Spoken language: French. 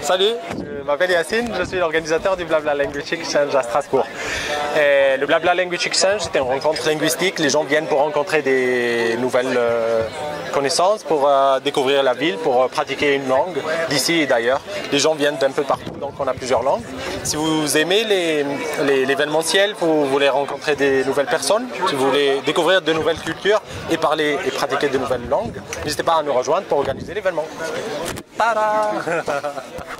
Salut, je m'appelle Yacine, je suis l'organisateur du Blabla Language Exchange à Strasbourg. Et le Blabla Language Exchange, c'est une rencontre linguistique. Les gens viennent pour rencontrer des nouvelles connaissances, pour découvrir la ville, pour pratiquer une langue d'ici et d'ailleurs. Les gens viennent d'un peu partout, donc on a plusieurs langues. Si vous aimez l'événementiel, vous voulez rencontrer des nouvelles personnes, si vous voulez découvrir de nouvelles cultures et parler et pratiquer de nouvelles langues, n'hésitez pas à nous rejoindre pour organiser l'événement. Tada!